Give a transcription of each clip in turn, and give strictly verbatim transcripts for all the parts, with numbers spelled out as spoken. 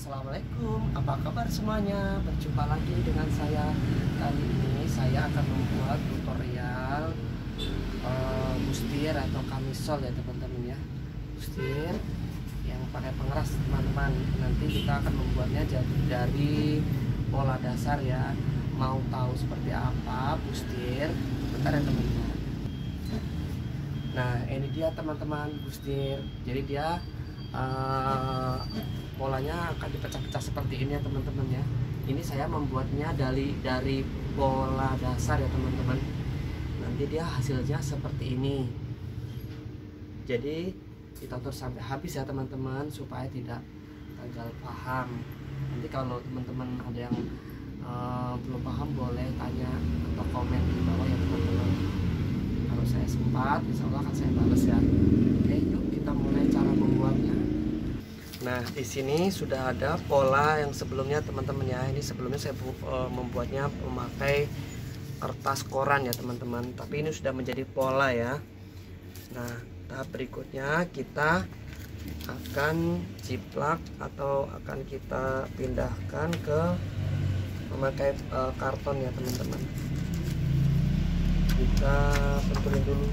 Assalamualaikum, apa kabar semuanya? Berjumpa lagi dengan saya. Kali ini saya akan membuat tutorial uh, bustir atau kamisol ya teman-teman ya. Bustir yang pakai pengeras teman-teman. Nanti kita akan membuatnya jadi dari pola dasar ya. Mau tahu seperti apa bustir? Bentar ya teman-teman. Nah ini dia teman-teman bustir. Jadi dia uh, polanya akan dipecah-pecah seperti ini ya teman-teman ya. Ini saya membuatnya dari dari pola dasar ya teman-teman. Nanti dia hasilnya seperti ini. Jadi ditonton sampai habis ya teman-teman supaya tidak gagal paham. Nanti kalau teman-teman ada yang uh, belum paham boleh tanya atau komen di bawah ya teman-teman. Kalau saya sempat, insya Allah akan saya balas ya. Oke, yuk kita mulai cara membuatnya. Nah, di sini sudah ada pola yang sebelumnya teman-teman ya. Ini sebelumnya saya uh, membuatnya memakai kertas koran ya teman-teman. Tapi ini sudah menjadi pola ya. Nah, tahap berikutnya kita akan jiplak atau akan kita pindahkan ke memakai uh, karton ya teman-teman. Kita benturin dulu.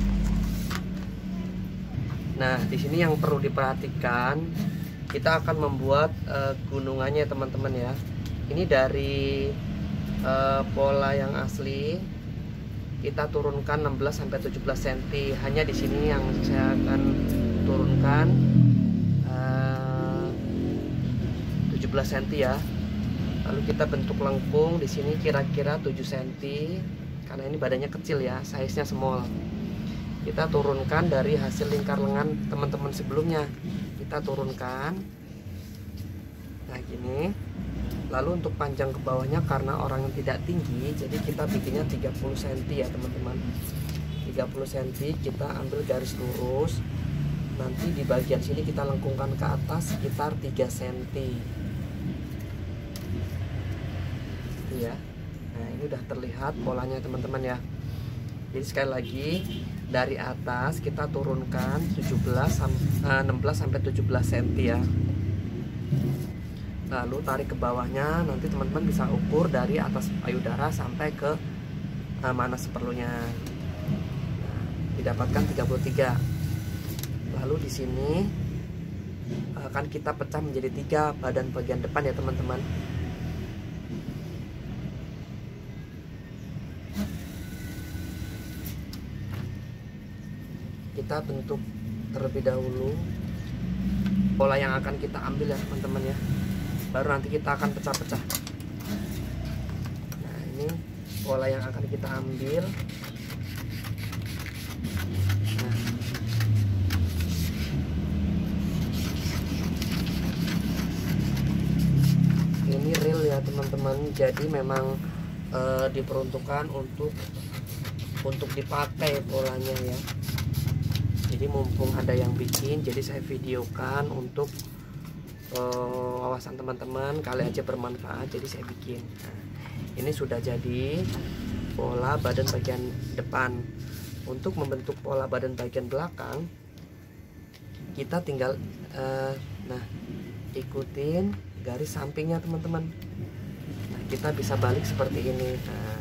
Nah, di sini yang perlu diperhatikan, kita akan membuat uh, gunungannya teman-teman ya. Ini dari uh, pola yang asli kita turunkan enam belas sampai tujuh belas sentimeter. Hanya di sini yang saya akan turunkan uh, tujuh belas sentimeter ya. Lalu kita bentuk lengkung di sini kira-kira tujuh sentimeter karena ini badannya kecil ya, size-nya small. Kita turunkan dari hasil lingkar lengan teman-teman sebelumnya. Kita turunkan nah gini. Lalu untuk panjang ke bawahnya karena orang yang tidak tinggi, jadi kita bikinnya tiga puluh sentimeter ya teman-teman. Tiga puluh sentimeter kita ambil garis lurus. Nanti di bagian sini kita lengkungkan ke atas sekitar tiga sentimeter ya. Nah ini udah terlihat polanya teman-teman ya. Jadi sekali lagi dari atas kita turunkan tujuh belas, enam belas sampai tujuh belas sentimeter ya. Lalu tarik ke bawahnya, nanti teman-teman bisa ukur dari atas payudara sampai ke uh, mana seperlunya. Nah, didapatkan tiga puluh tiga. Lalu di sini akan kita pecah menjadi tiga badan bagian depan ya teman-teman. Kita bentuk terlebih dahulu pola yang akan kita ambil ya teman-teman ya, baru nanti kita akan pecah-pecah. Nah ini pola yang akan kita ambil. Nah, ini real ya teman-teman, jadi memang e, diperuntukkan untuk untuk dipakai polanya ya. Jadi mumpung ada yang bikin, jadi saya videokan untuk uh, wawasan teman-teman, kali aja bermanfaat, jadi saya bikin. Nah, ini sudah jadi pola badan bagian depan. Untuk membentuk pola badan bagian belakang, kita tinggal uh, nah ikutin garis sampingnya teman-teman. Nah, kita bisa balik seperti ini. Nah,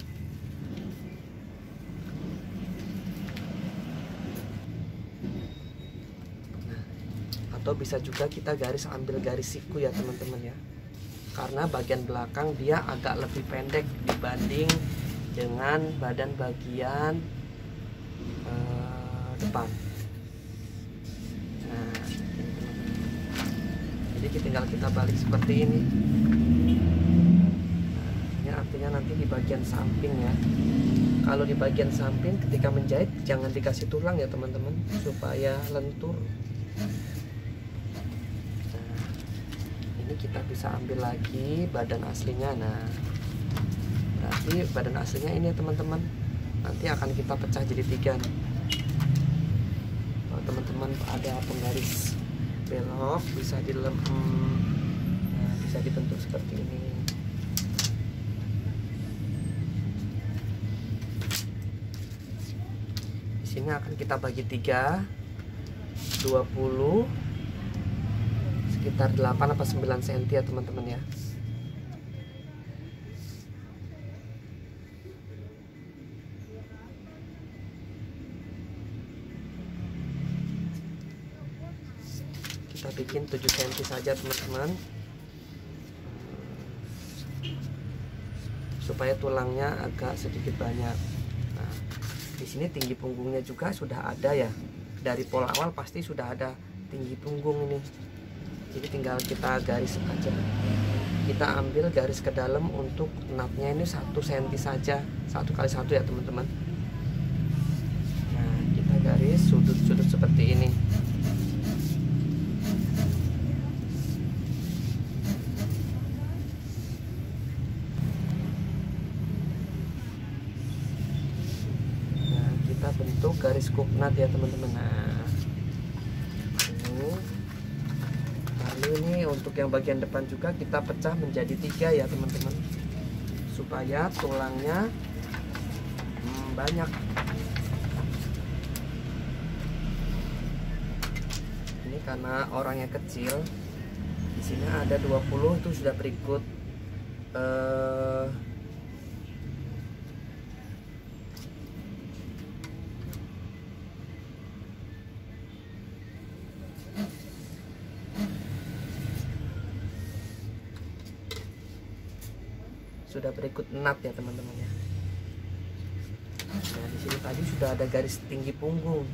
atau bisa juga kita garis ambil garis siku ya teman-teman ya, karena bagian belakang dia agak lebih pendek dibanding dengan badan bagian uh, depan. Nah, jadi tinggal kita balik seperti ini. Nah, ini artinya nanti di bagian samping ya. Kalau di bagian samping ketika menjahit jangan dikasih tulang ya teman-teman, supaya lentur. Ini kita bisa ambil lagi badan aslinya. Nah berarti badan aslinya ini ya teman-teman, nanti akan kita pecah jadi tiga. Kalau teman-teman ada penggaris belok bisa dilem, nah, bisa dibentuk seperti ini. Di sini akan kita bagi tiga, dua puluh sekitar delapan atau sembilan senti ya teman-teman ya. Kita bikin tujuh senti saja teman-teman, supaya tulangnya agak sedikit banyak. Nah, di sini tinggi punggungnya juga sudah ada ya. Dari pola awal pasti sudah ada tinggi punggung ini. Jadi tinggal kita garis aja. Kita ambil garis ke dalam untuk knotnya ini satu senti saja, satu kali satu ya teman-teman. Nah, kita garis sudut-sudut seperti ini. Bentuk garis kuknat ya teman-teman. Nah, ini. Lalu ini untuk yang bagian depan juga kita pecah menjadi tiga ya teman-teman, supaya tulangnya hmm, banyak. Ini karena orangnya kecil, di sini ada dua puluh, itu sudah berikut eh, sudah berikut knot ya teman-teman ya. Nah, di sini tadi sudah ada garis tinggi punggung.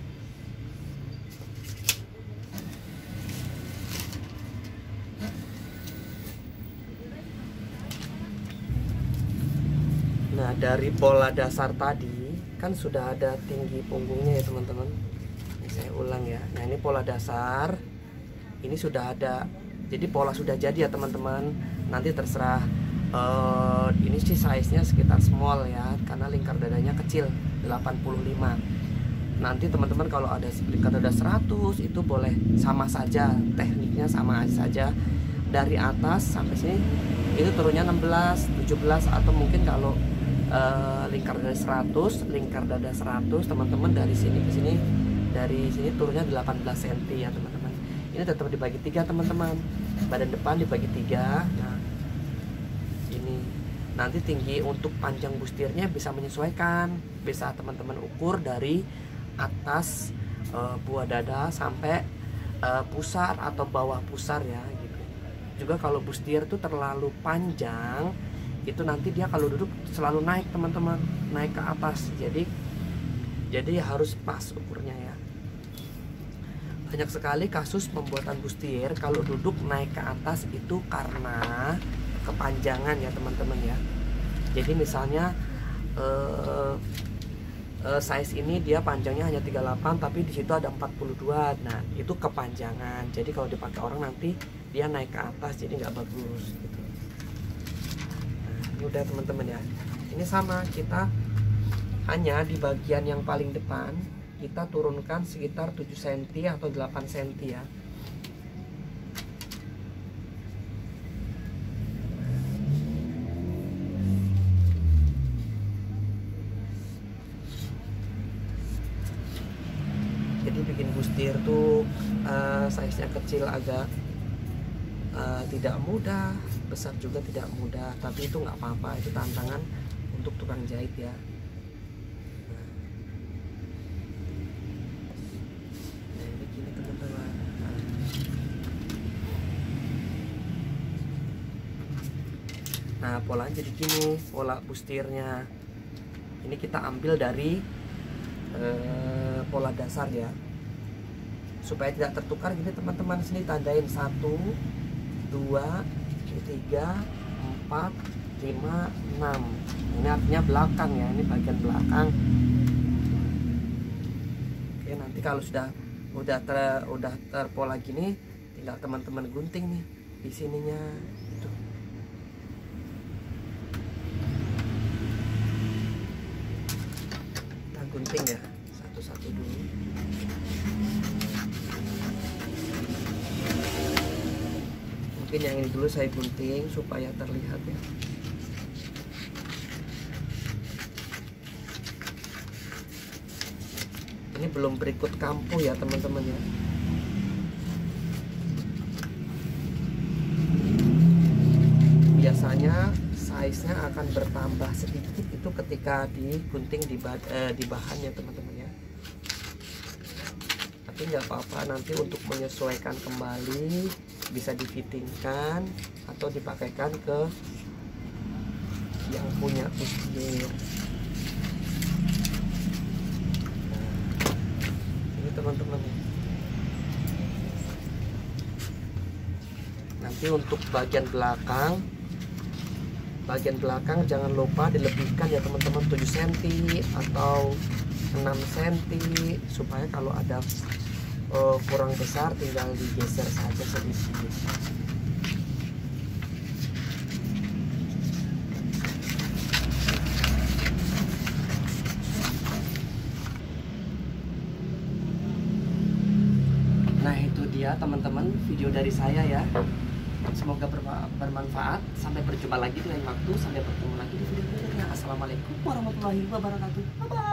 Nah, dari pola dasar tadi kan sudah ada tinggi punggungnya ya teman-teman. Ini saya ulang ya. Nah, ini pola dasar. Ini sudah ada. Jadi pola sudah jadi ya teman-teman. Nanti terserah. Uh, ini sih size nya sekitar small ya, karena lingkar dadanya kecil delapan puluh lima. Nanti teman-teman kalau ada lingkar dada seratus itu boleh sama saja, tekniknya sama saja. Dari atas sampai sini itu turunnya enam belas, tujuh belas, atau mungkin kalau uh, lingkar dada seratus, lingkar dada seratus teman-teman dari sini ke sini, dari sini turunnya delapan belas senti ya teman-teman. Ini tetap dibagi tiga teman-teman. Badan depan dibagi tiga. Nah, nanti tinggi untuk panjang bustirnya bisa menyesuaikan, bisa teman-teman ukur dari atas e, buah dada sampai e, pusar atau bawah pusar ya gitu. Juga kalau bustir itu terlalu panjang, itu nanti dia kalau duduk selalu naik teman-teman, naik ke atas. Jadi jadi harus pas ukurnya ya. Banyak sekali kasus pembuatan bustir kalau duduk naik ke atas itu karena kepanjangan ya teman-teman ya. Jadi misalnya uh, uh, size ini dia panjangnya hanya tiga puluh delapan, tapi di situ ada empat puluh dua. Nah, itu kepanjangan. Jadi kalau dipakai orang nanti dia naik ke atas, jadi nggak bagus gitu. Nah, ini udah teman-teman ya. Ini sama, kita hanya di bagian yang paling depan kita turunkan sekitar tujuh senti atau delapan senti ya. Bikin bustir tuh uh, size nya kecil agak uh, tidak mudah, besar juga tidak mudah, tapi itu nggak apa-apa, itu tantangan untuk tukang jahit ya. Nah, ini gini teman-teman. Nah, polanya jadi gini, pola bustirnya ini kita ambil dari uh, pola dasar ya, supaya tidak tertukar gini teman-teman. Sini tandain satu, dua, tiga, empat, lima, enam. Ini artinya belakang ya, ini bagian belakang. Oke, nanti kalau sudah udah ter udah terpola gini, tinggal teman-teman gunting nih di sininya gitu. Kita gunting ya satu-satu dulu. Mungkin yang ini dulu saya gunting supaya terlihat ya. Ini belum berikut kampuh ya teman-teman ya. biasanya size-nya akan bertambah sedikit itu ketika digunting di, eh, di bahannya teman-teman ya. Tapi nggak apa-apa, nanti untuk menyesuaikan kembali bisa difittingkan atau dipakaikan ke yang punya kusir. Nah, ini teman-teman. Nanti untuk bagian belakang, bagian belakang jangan lupa dilebihkan ya teman-teman, tujuh sentimeter atau enam sentimeter, supaya kalau ada uh, kurang besar tinggal digeser saja sedikit. Nah itu dia teman-teman video dari saya ya, semoga bermanfaat. Sampai berjumpa lagi di lain waktu, sampai bertemu lagi di video berikutnya. Assalamualaikum warahmatullahi wabarakatuh. Bye bye.